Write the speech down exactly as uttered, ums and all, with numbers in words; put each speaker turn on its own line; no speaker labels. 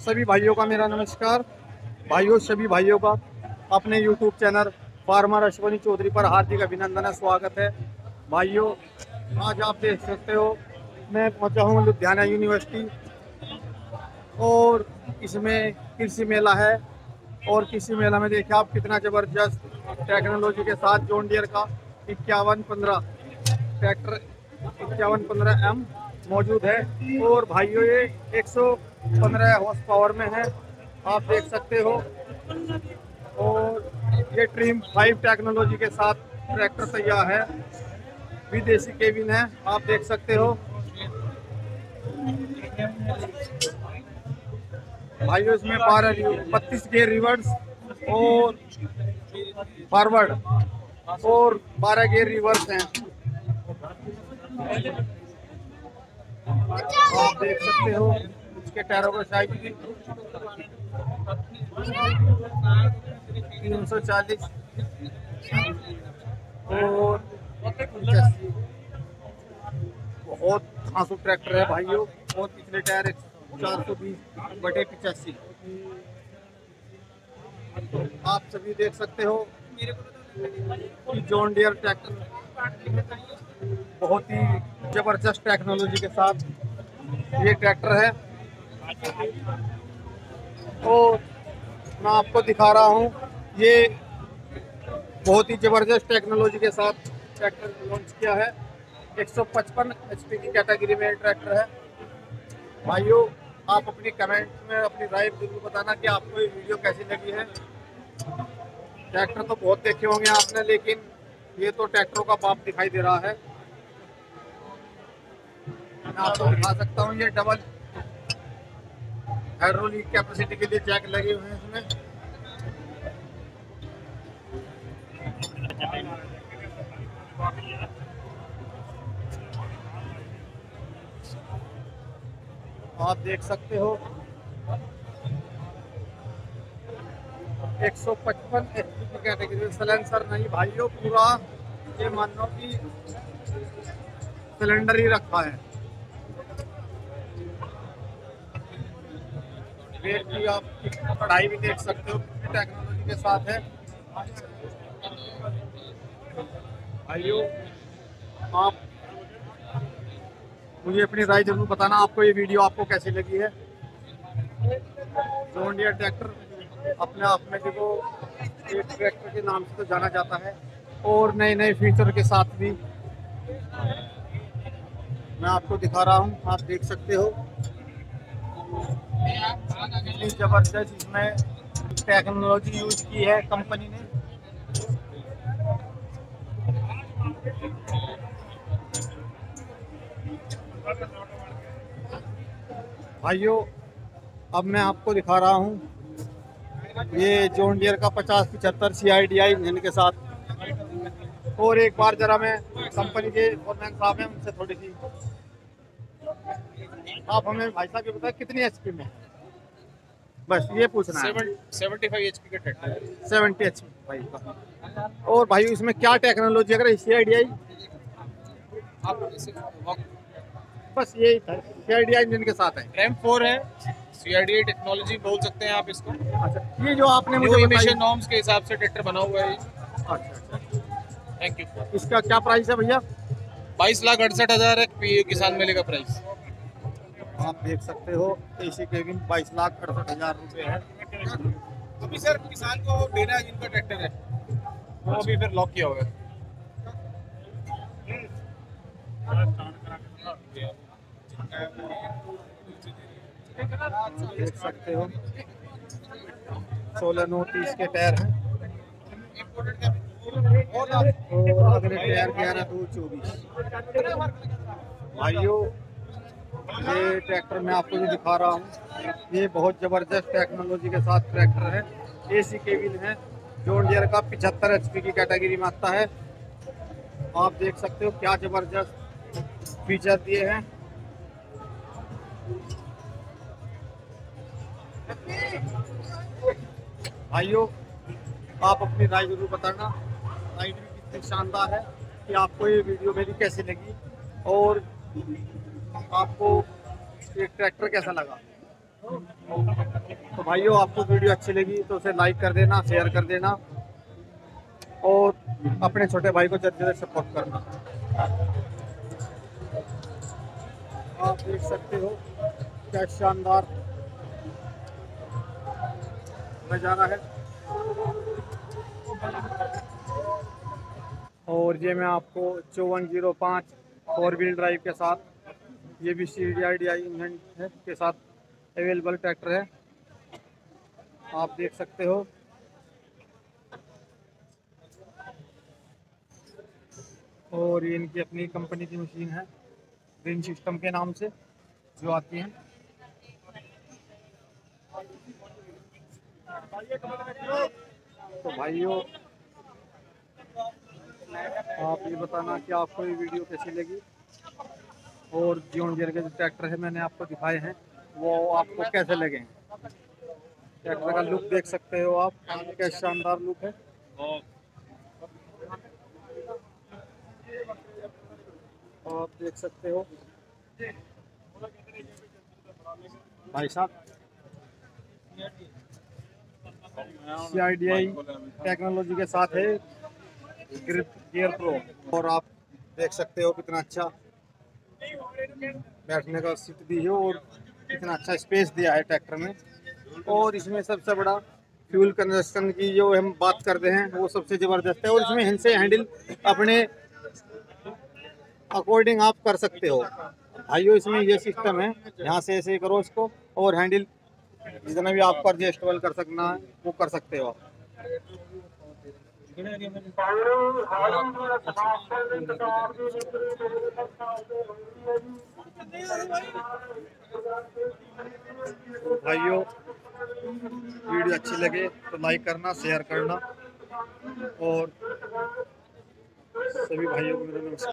सभी भाइयों का मेरा नमस्कार। भाइयों सभी भाइयों का अपने YouTube channel farmer Ashwani Chaudhary पर हार्दिक अभिनंदन है, स्वागत है। भाइयों आज आप देख सकते हो मैं पहुंचा हूं लुधियाना यूनिवर्सिटी और इसमें कृषि मेला है। और कृषि मेला में देखिए आप कितना ज़बरदस्त टेक्नोलॉजी के साथ जॉन डियर का इक्यावन पंद्रह ट्रैक्टर इक्यावन पंद्रह एम मौजूद है। और भाइयों ये एक सौ पंद्रह हॉर्स पावर में है, आप देख सकते हो। और ये ट्रिम फाइव टेक्नोलॉजी के साथ ट्रैक्टर तैयार है, विदेशी केबिन है, आप देख सकते हो। भाइयों इसमें बारह बत्तीस गेयर रिवर्स और फॉरवर्ड और बारह गेयर रिवर्स हैं, आप देख सकते हो। इसके टायरों का साइज भी तीन सौ चालीस और बहुत धांसू ट्रैक्टर है भाइयों। और पिछले टायर चार सौ बीस बटे पिचासी, आप सभी देख सकते हो कि जॉन डियर ट्रैक्टर बहुत ही जबरदस्त टेक्नोलॉजी के साथ ये ट्रैक्टर है। और मैं आपको दिखा रहा हूँ ये बहुत ही जबरदस्त टेक्नोलॉजी के साथ ट्रैक्टर लॉन्च किया है। एक सौ पचपन एचपी की कैटेगरी में ट्रैक्टर है। भाइयों आप अपनी कमेंट में अपनी राय जरूर बताना कि आपको ये वीडियो कैसी लगी है। ट्रैक्टर तो बहुत देखे होंगे आपने, लेकिन ये तो ट्रैक्टरों का बाप दिखाई दे रहा है। मैं आपको दिखा सकता हूँ ये डबल हाइड्रोलिक कैपेसिटी के लिए जैक लगे हुए हैं इसमें। आप देख सकते हो एक सौ पचपन एचपी की कैटेगरी में सलेंसर नहीं भाइयों, पूरा ये मान लो कि सिलेंडर ही रखा है। वेट की आप पढ़ाई भी देख सकते हो, टेक्नोलॉजी के साथ है। भाइयों आप मुझे अपनी राय जरूर बताना, आपको ये वीडियो आपको कैसी लगी है। जॉन डियर ट्रैक्टर अपने आप में देखो एक ट्रैक्टर के नाम से तो जाना जाता है, और नए नए फीचर के साथ भी मैं आपको दिखा रहा हूँ, आप देख सकते हो कितनी जबरदस्त इसमें टेक्नोलॉजी यूज की है कंपनी ने। भाइयों अब मैं आपको दिखा रहा हूँ ये जॉन डियर का पचास पिछहत्तर सी आई डी आई इंजन के साथ। और एक बार जरा मैं कंपनी के फोरमैन साहब हैं उनसे थोड़ी सी आप हमें भाई साहब ये बताएं कितनी एचपी में, बस ये पूछना है।
सेवेंटी फाइव एचपी का ट्रैक्टर है,
सेवेंटी एचपी भाई का। और भाई इसमें क्या टेक्नोलॉजी अगर सी आई डी आई
आप
बस यही था, सी आई डी आई इंजन के साथ है।
रैम फोर है, सीआरडीआई टेक्नोलॉजी बोल सकते हैं आप इसको।
अच्छा ये जो आपने
न्यू
मुझे
इमिशन नॉर्म्स के हिसाब से ट्रैक्टर बना हुआ है।
अच्छा अच्छा,
थैंक यू।
इसका क्या प्राइस है भैया?
बाईस लाख अड़सठ हजार है पीयू किसान मेले का प्राइस।
आप देख सकते हो एसी केबिन बाईस लाख अड़सठ हजार रुपये है।
अभी सर किसान को देना है जिनका ट्रैक्टर है वो अभी फिर लॉक किया होगा।
देख सकते हो सोलह नौ तीस के टायर हैं और अगले टायर ग्यारह दो चौबीस। भाइयों ये ट्रैक्टर मैं आपको जो दिखा रहा हूँ ये बहुत ज़बरदस्त टेक्नोलॉजी के साथ ट्रैक्टर है। एसी केबिन है, जॉन डियर का पिछहत्तर एचपी की कैटेगरी में आता है। आप देख सकते हो क्या ज़बरदस्त फीचर दिए हैं। भाइयों आप अपनी राय जरूर बताना, राइड भी कितनी शानदार है कि आपको ये वीडियो मेरी कैसी लगी और आपको ये ट्रैक्टर कैसा लगा। तो भाइयों आपको वीडियो अच्छी लगी तो उसे लाइक कर देना, शेयर कर देना और अपने छोटे भाई को जल्दी से सपोर्ट करना। आप देख सकते हो क्या शानदार नज़ारा है। और ये मैं आपको चौवन जीरो पाँच फोर व्हील ड्राइव के साथ, ये भी C D I D I engine है के साथ अवेलेबल ट्रैक्टर है, आप देख सकते हो। और ये इनकी अपनी कंपनी की मशीन है ग्रीन सिस्टम के नाम से जो आती है। तो भाइयों आप ये बताना कि आपको ये वीडियो कैसी लगी और जॉन डीयर के जो ट्रैक्टर है मैंने आपको दिखाए हैं वो आपको कैसे लगे हैं। ट्रैक्टर का लुक देख सकते हो आप, क्या शानदार लुक है। आप देख सकते हो भाई साहब, सी आई डी आई टेक्नोलॉजी के साथ है ग्रिप गियर प्रो। और आप देख सकते हो कितना अच्छा बैठने का सीट दी है और कितना अच्छा स्पेस दिया है ट्रैक्टर में। और इसमें सबसे बड़ा फ्यूल कंजप्शन की जो हम बात करते हैं वो सबसे ज़बरदस्त है। और इसमें इनसे हैंडल अपने अकॉर्डिंग आप कर सकते हो भाइयों। इसमें ये सिस्टम है, यहाँ से ऐसे करो इसको और हैंडल जितना भी आपको एडजस्टेबल कर सकना है वो कर सकते हो आप। भाइयों वीडियो अच्छी लगे तो लाइक करना, शेयर करना और सभी भाइयों को मेरा नमस्कार।